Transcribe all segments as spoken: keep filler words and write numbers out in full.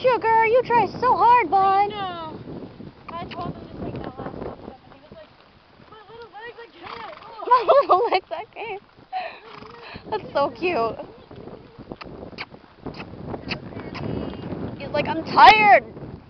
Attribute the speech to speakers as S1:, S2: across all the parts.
S1: sugar. You try so hard, bud.
S2: No. I told him to take that last step, and he was like, my little legs, I can't. Oh.
S1: My little legs, I can't. That's so cute. He's like, I'm tired.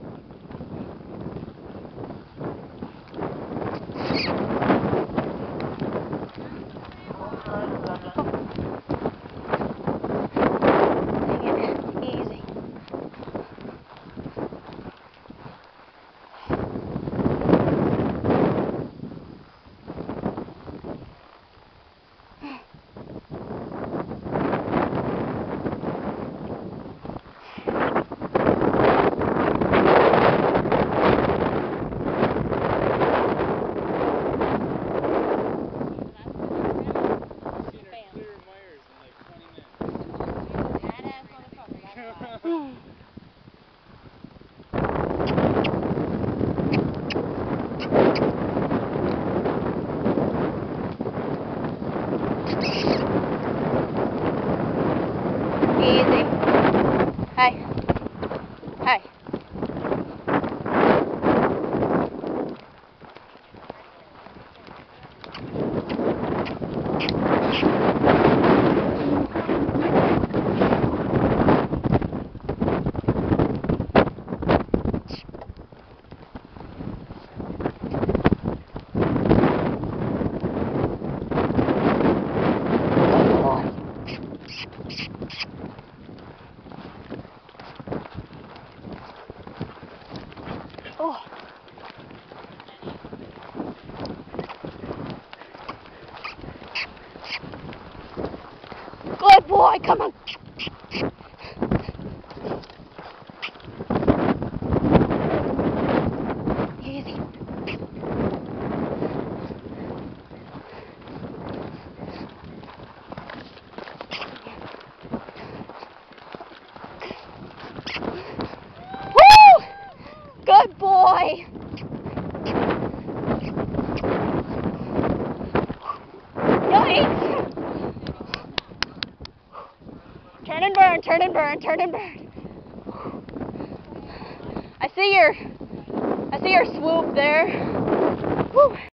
S1: Easy. Hey. Hey. Oh. Good boy, come on. Easy. Woo! Good boy. Yikes! Turn and burn, turn and burn, turn and burn. I see your, I see your swoop there. Woo.